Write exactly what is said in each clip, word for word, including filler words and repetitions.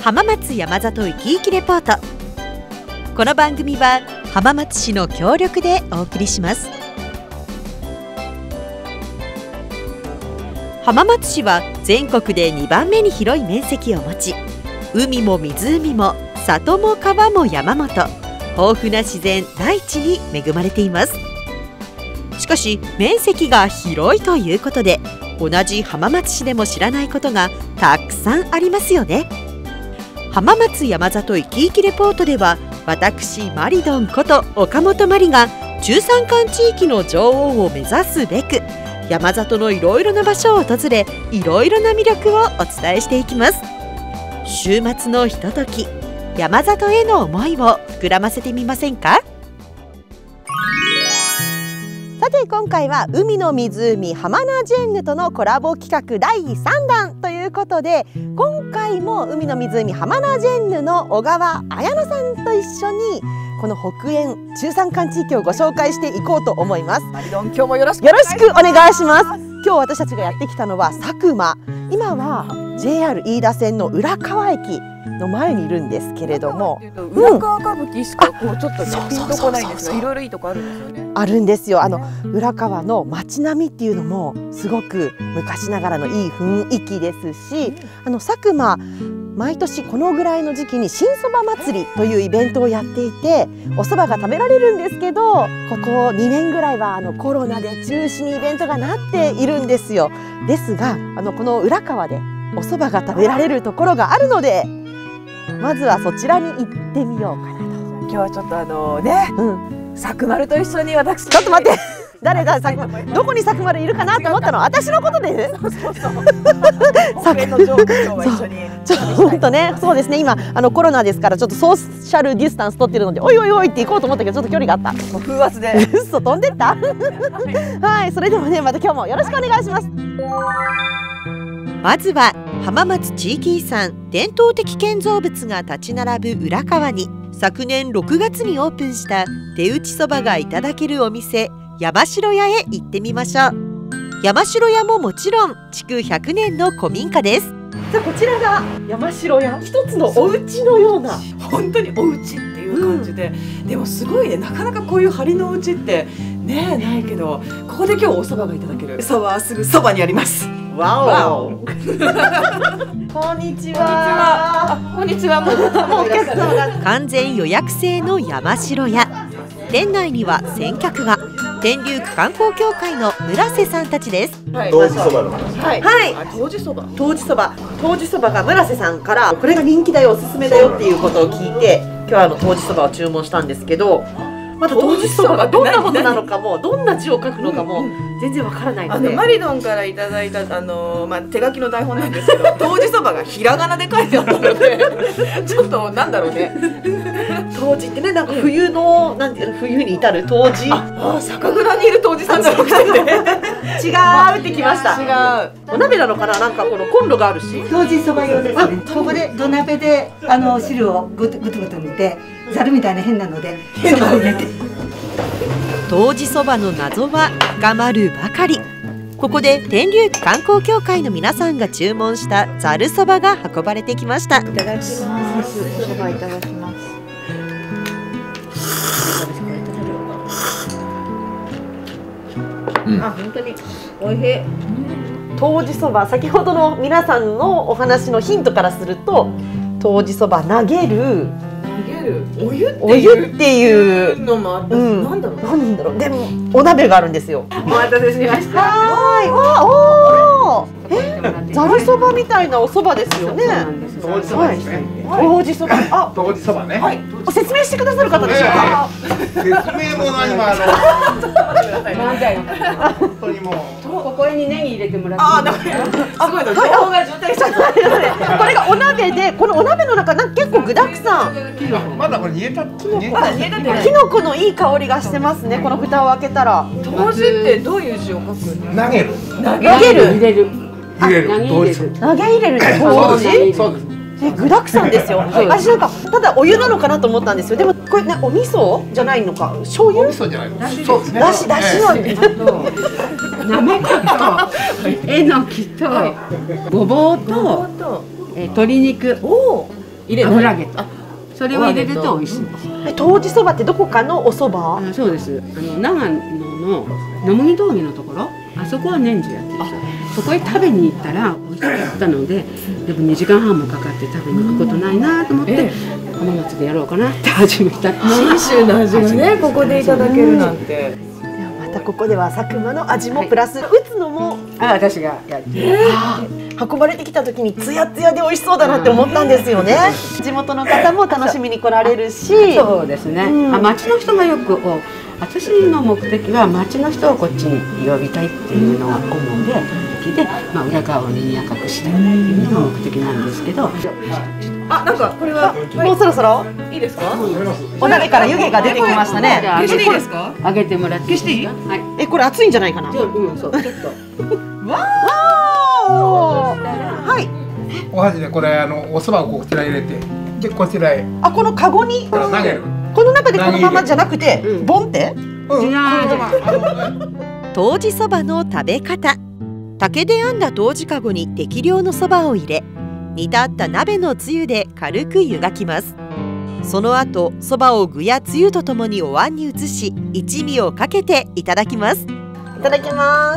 浜松山里いきいきレポート。この番組は浜松市の協力でお送りします。浜松市は全国でにばんめに広い面積を持ち、海も湖も里も川も山もと豊富な自然大地に恵まれています。しかし面積が広いということで、同じ浜松市でも知らないことがたくさんありますよね。浜松山里いきいきレポートでは、私マリドンこと岡本真理が中山間地域の女王を目指すべく、山里のいろいろな場所を訪れ、いろいろな魅力をお伝えしていきます。週末のひととき、山里への思いを膨らませてみませんか？さて今回は海の湖浜名ジェンヌとのコラボ企画だいさんだんということで、今回も海の湖浜名ジェンヌの小川彩乃さんと一緒にこの北縁中山間地域をご紹介していこうと思います。 マリドン、今日もよろしくよろしくお願いします。今日私たちがやってきたのは佐久間。今は ジェイアール 飯田線の浦川駅の前にいるんですけれども、 浦川歌舞伎しかこうちょっとねピンとこないんですが、いろいろいいとこあるんですよね。 あるんですよ。あの浦川の街並みっていうのもすごく昔ながらのいい雰囲気ですし、あの佐久間毎年このぐらいの時期に新そば祭りというイベントをやっていて、お蕎麦が食べられるんですけど、ここにねんぐらいはあのコロナで中止にイベントがなっているんですよ。ですが、あのこの浦川でお蕎麦が食べられるところがあるので、まずはそちらに行ってみようかなと。 今日はちょっとあのね、うん、佐久丸と一緒に私ちょっと待って誰が佐久丸、どこに佐久丸いるかなと思ったのは私のことで、そうそうそう北縁の女王と今日は一緒にちょっと本当ね、そうですね、今あのコロナですからちょっとソーシャルディスタンス取ってるので、おいおいおいって行こうと思ったけどちょっと距離があった。 もう風圧で嘘飛んでったはい、それでもね、また今日もよろしくお願いします。まずは浜松地域遺産伝統的建造物が立ち並ぶ浦川に、昨年ろくがつにオープンした手打ちそばがいただけるお店山城屋へ行ってみましょう。山城屋ももちろん築ひゃくねんの古民家です。じゃあこちらが山城屋、一つのお家のような、 本当にお家っていう感じで、うん、でもすごいね、なかなかこういう梁のお家ってねないけど、ここで今日お蕎麦がいただける。そばはすぐそばにあります。わおこんにちは。こんにちは。もうお客様が完全予約制の山城屋。店内には先客が天竜区観光協会の村瀬さんたちです。 当時そばの話。 はい。はい。 当時そば。 当時そば。当時そばが村瀬さんからこれが人気だよ、おすすめだよっていうことを聞いて、今日はあの当時そばを注文したんですけど、まだ当時そばがどんなものなのかも、どんな字を書くのかも全然わからないので、 あのマリドンからいただいたあのまあ手書きの台本なんですけど、当時そばがひらがなで書いてあったので、ちょっとなんだろうね。 当時ってね、なんか冬のなんていうの、冬に至る当時。 ああ、酒蔵にいる当時さんじゃなくてね。 違うってきました。 違う。 お鍋なのかな、なんかこのコンロがあるし。 当時そば用ですね。ここで土鍋であの汁をぐつぐつぐつ煮て、ざるみたいな変なのでそばを入れて。 当時そばの謎は深まるばかり。ここで天竜区観光協会の皆さんが注文したざるそばが運ばれてきました。いただきます。そばいただきます。うん、あ、本当においしい。当時そば、先ほどの皆さんのお話のヒントからすると、当時そば投げる。 お湯お湯っていうのもあった。なんだろう。 なんだろう。でもお鍋があるんですよ。 お待たせしました。 はい。わおお。え、ざるそばみたいなお蕎麦ですよね。 当時そばですね。 当時そば。あ、 当時そばね。 はい。説明してくださる方でしょうか。 説明も何もあの。 なんだよ。 本当にもう。 ここにネギ入れてもらって。 あ、だから。すごいの。情報が渋滞しちゃった。 これがお鍋で、このお鍋の中なんか結構具沢山。 まだこれ煮えた。 キノコのいい香りがしてますね。この蓋を開けたら。 当時ってどういう字を書くの？ 投げる。 投げる。 入れる。 入れる。 投げ投げ入れる。当時。 そうです。 え、具沢山ですよ。私なんかただお湯なのかなと思ったんですよ。でもこれね、お味噌じゃないのか、醤油？ お味噌じゃないの。そうですね。 だしだしなんで。 なめことえのきとごぼうと鶏肉。 入れない油揚げとそれを入れると美味しいです。 え当時そばってどこかのお蕎麦？ あそうです。あの長野の野麦峠のところ、あそこは年中やってるんですよ。そこへ食べに行ったら美味しかったので、でもにじかんはんもかかって食べに行くことないなと思って、ええ、浜松でやろうかなって始めた。 信州の味がねここでいただけるなんて。 またここでは佐久間の味もプラス、はい、打つのもあ私がやって、 えー、運ばれてきた時にツヤツヤで美味しそうだなって思ったんですよね。地元の方も楽しみに来られるし、 そうですね、うん、あ町の人がよく私の目的は町の人をこっちに呼びたいっていうのが主で、で、まあ、裏側をにやかくしたいっていうのが目的なんですけど、 あ、なんかこれはもうそろそろいいですか？ お鍋から湯気が出てきましたね。 消していいですか？ 揚げてもらって消していい？ はい。 え、これ熱いんじゃないかな？ うん、そう、ちょっと。 わー。はい。 お箸でこれあのお蕎麦をこちら入れて、でこちらへ。 あ、このカゴに投げる。 この中でこのままじゃなくて、ボンって？ うん。 冬至そばの食べ方。竹で編んだ冬至かごに適量のそばを入れ、煮立った鍋のつゆで軽く湯がきます。その後そばを具やつゆとともにお椀に移し、一味をかけていただきます。 いただきます。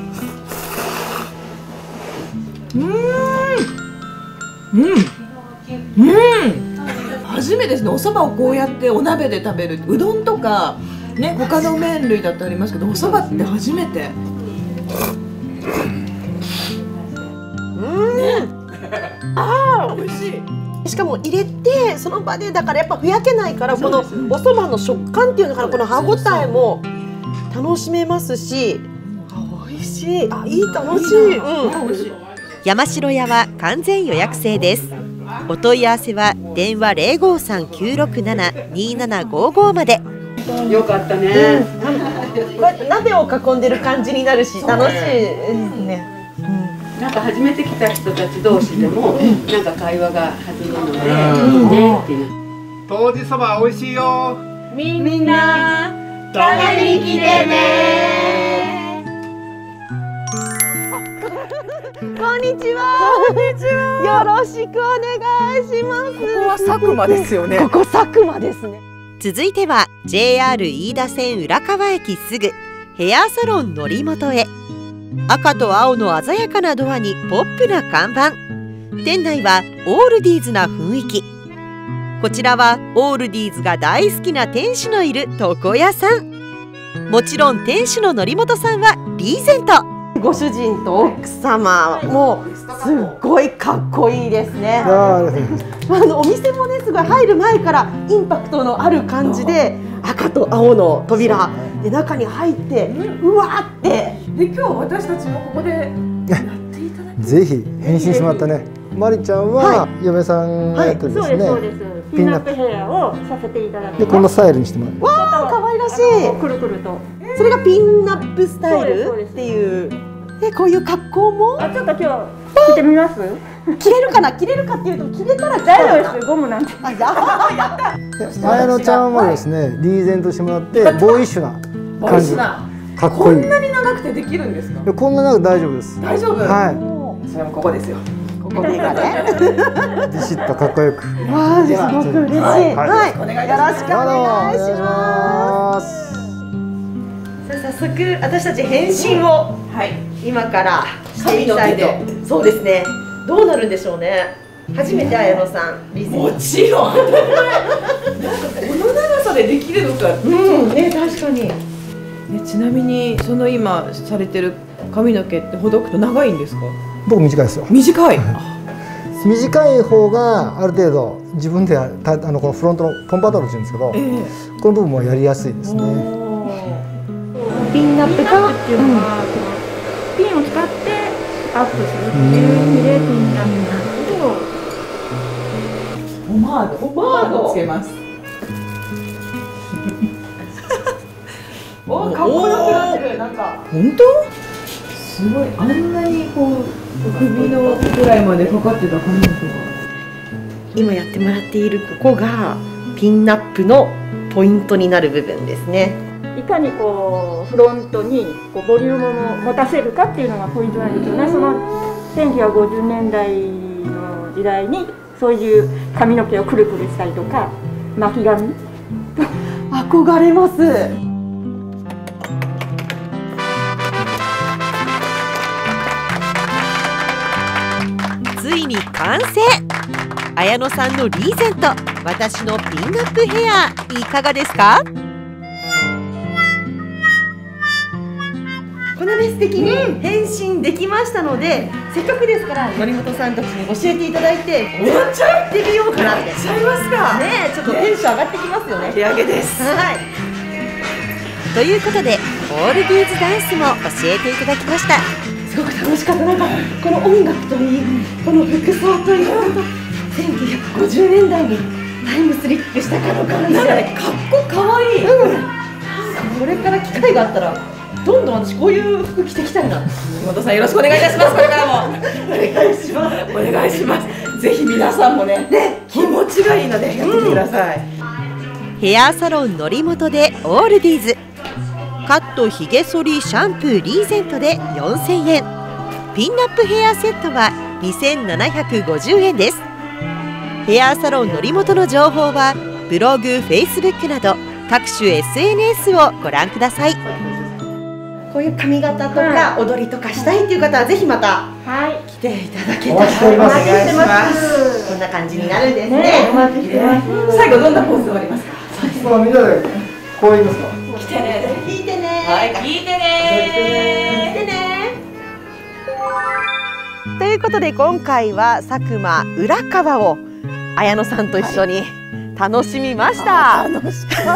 うん、うん、うん。初めてですね。お蕎麦をこうやってお鍋で食べる。うどんとかね、他の麺類だってありますけど、お蕎麦って初めて。 うん。ああ、美味しい。しかも入れてその場でだからやっぱふやけないから、このお蕎麦の食感っていうのかな、この歯ごたえも楽しめますし、あ、美味しい。あ、いい、楽しい。うん。美味しい。 山城屋は完全予約制です。お問い合わせは電話ゼロごさんきゅうろくななにななごごまで。 よかったね。 こうやって鍋を囲んでる感じになるし、楽しいですね。 なんか初めて来た人たち同士でも、なんか会話が弾むので、いいねっていう。 冬至そば美味しいよ。 みんな食べに来てね。 こんにちは。こんにちは。よろしくお願いします。 ここは佐久間ですよね。 ここ佐久間ですね。 続いては ジェイアール 飯田線浦川駅すぐヘアサロンのりもとへ。赤と青の鮮やかなドアにポップな看板。店内はオールディーズな雰囲気。こちらはオールディーズが大好きな店主のいる床屋さん。もちろん店主の則本さんはリーゼント。 ご主人と奥様もすっごいかっこいいですね。あのお店もね、すごい入る前からインパクトのある感じで、赤と青の扉で中に入ってうわーって。 で今日私たちもここでやっていただきぜひ変身してもらったね。まりちゃんは嫁さんがやってるんですね。 そうです。ピンナップヘアをさせていただきます。 でこのスタイルにしてもらう。 わあ、可愛らしい。 くるくると。 それがピンナップスタイルっていう。でこういう格好も。 あ、ちょっと今日着てみます。 着れるかな、着れるかっていうと着れたら大丈夫です。ゴムなんて。 あ、やった。 綾乃ちゃんはですね、リーゼントしてもらってボーイッシュな感じ。かっこいい。 こんなに長くてできるんですか？ こんな長く大丈夫です。 大丈夫。 はい。 それもここですよ。 ここでがね。 ビシッとかっこよく。 わあ、すごく嬉しい。はい。よろしくお願いします。さあ、早速私たち変身を今からしていきたいと。そうですね。どうなるんでしょうね。初めて綾乃さん。 もちろん。なんかこの長さでできるのか。 うん。ね、確かに。 ちなみにその今されてる髪の毛ってほどくと長いんですか？ 僕短いですよ。 短い。 短い方がある程度自分であのこのフロントのポンパドールって言うんですけど、えー、この部分もやりやすいですね。 ピンナップがっていうのは、ピンを使ってアップするっていう意味でピンナップなんですけど、 ポマード、ポマードをつけます。 おー、かっこよくなってる。なんか本当？すごい、あんなにこう首のぐらいまでかかってた髪の毛が。 今やってもらっているここがピンナップのポイントになる部分ですね。 いかにこうフロントにこうボリュームを持たせるかっていうのがポイントなんですよね。そのせんきゅうひゃくごじゅうねんだいの時代にそういう髪の毛をくるくるしたりとか巻き髪憧れます。 ついに完成。綾乃さんのリーゼント、私のピンナップヘア、いかがですか？ このね、素敵に変身できましたので、うん、せっかくですから則本さんたちに教えていただいてやっちゃってみようかなって。やっちゃいますかね。ちょっとテンション上がってきますよね。手上げです。はい。 ということでオールディーズダンスも教えていただきました。 すごく楽しかった。なんかこの音楽といい、この服装といい、せんきゅうひゃくごじゅうねんだいにタイムスリップしたかの感じで、ね、かっこかわいい。うん。これから機会があったらどんどん私こういう服着てきたいな。本さんよろしくお願いいたします。これからもお願いします。お願いします。ぜひ皆さんもね、ね、気持ちがいいのでやってみてください。 うん、ヘアサロン則本でオールディーズ。カットひげ剃りシャンプーリーゼントでよんせんえん、ピンナップヘアセットはにせんななひゃくごじゅうえんです。ヘアサロン則本の情報はブログ、フェイスブックなど各種 エスエヌエス をご覧ください。 こういう髪型とか踊りとかしたいっていう方はぜひまた来ていただけたら。お待ちしております。お願いします。こんな感じになるんですね。最後どんなポーズ終わりますか？ まあみんなでこう言いますか？ 来てね。聞いてね。 はい、聞いてね。 聞いてね。 ということで今回は佐久間浦川を綾乃さんと一緒に楽しみました。 楽しかった。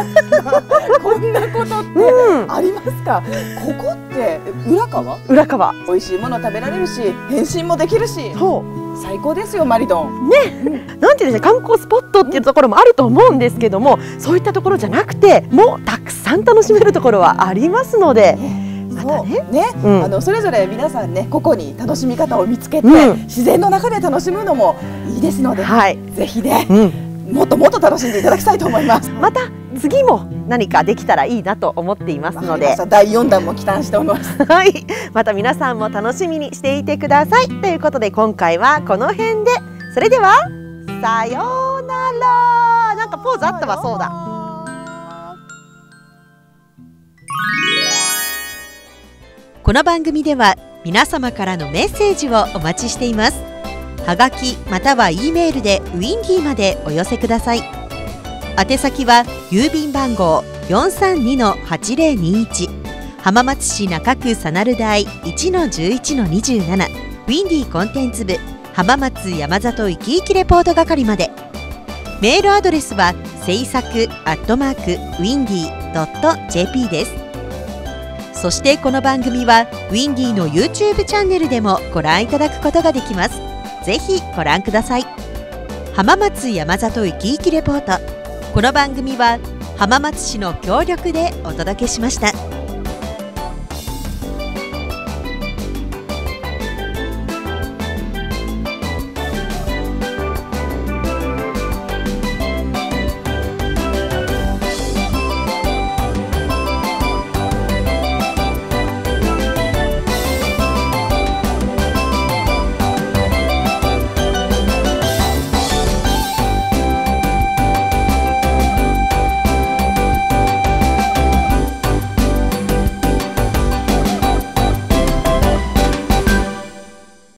こんなことってありますか？ここって浦川？ 浦川。 美味しいもの食べられるし、変身もできるし。そう。最高ですよマリドン。 ね、うん、なんていうんですか、観光スポットっていうところもあると思うんですけども、そういったところじゃなくて、もうたくさん楽しめるところはありますので。またね、 ね、うん、あのそれぞれ皆さんね、ここに楽しみ方を見つけて、うん、自然の中で楽しむのもいいですので、はい、ぜひね、うん、もっともっと楽しんでいただきたいと思います。 また次も何かできたらいいなと思っていますので、 だいよんだんも期待しております。 はい、また皆さんも楽しみにしていてください。ということで今回はこの辺で、それではさようなら。なんかポーズあったわ。そうだ。この番組では皆様からのメッセージをお待ちしています。はがきまたは E メールでウィンディーまでお寄せください。宛先は郵便番号 よんさんにのはちぜろにいち 浜松市中区佐鳴台 いちのじゅういちのにじゅうなな ウィンディーコンテンツ部浜松山里いきいきレポート係まで。メールアドレスは制作アットマークウィンディードットジェーピー です。そしてこの番組はウィンディの YouTube チャンネルでもご覧いただくことができます。ぜひご覧ください。浜松山里いきいきレポート。この番組は浜松市の協力でお届けしました。